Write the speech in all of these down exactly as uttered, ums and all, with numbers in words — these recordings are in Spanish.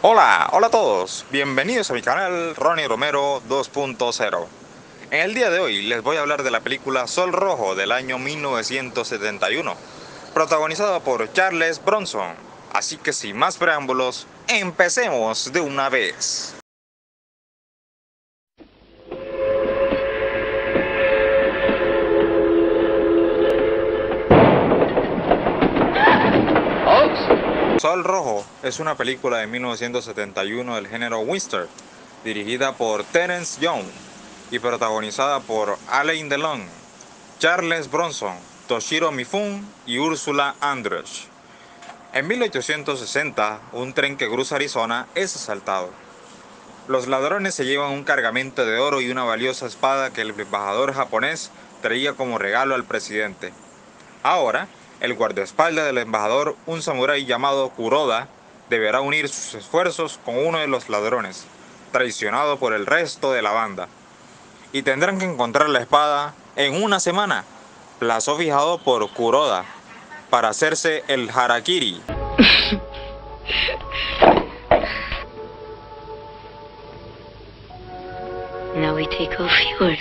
Hola, hola a todos, bienvenidos a mi canal Ronnie Romero dos punto cero. En el día de hoy les voy a hablar de la película Sol Rojo del año mil novecientos setenta y uno, protagonizada por Charles Bronson. Así que sin más preámbulos, empecemos de una vez. Sol Rojo es una película de mil novecientos setenta y uno del género western, dirigida por Terence Young y protagonizada por Alain Delon, Charles Bronson, Toshiro Mifune y Ursula Andress. En mil ochocientos sesenta, un tren que cruza Arizona es asaltado. Los ladrones se llevan un cargamento de oro y una valiosa espada que el embajador japonés traía como regalo al presidente. Ahora, el guardaespaldas del embajador, un samurái llamado Kuroda, deberá unir sus esfuerzos con uno de los ladrones, traicionado por el resto de la banda. Y tendrán que encontrar la espada en una semana, plazo fijado por Kuroda, para hacerse el harakiri. Now we take off yours.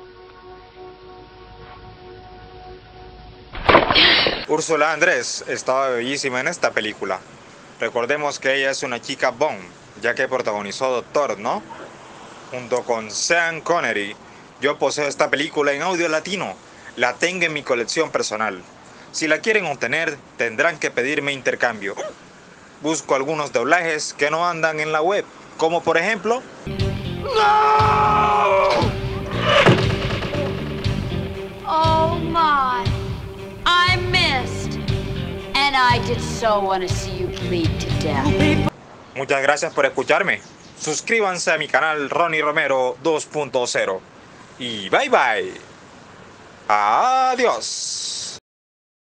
Ursula Andress estaba bellísima en esta película. Recordemos que ella es una chica Bond, ya que protagonizó Doctor, ¿no? Junto con Sean Connery, yo poseo esta película en audio latino. La tengo en mi colección personal. Si la quieren obtener, tendrán que pedirme intercambio. Busco algunos doblajes que no andan en la web, como por ejemplo... No! Oh my! I missed, and I did so want to see you bleed to death. Muchas gracias por escucharme. Suscríbanse a mi canal Ronnie Romero dos punto cero. Y bye bye. Adiós.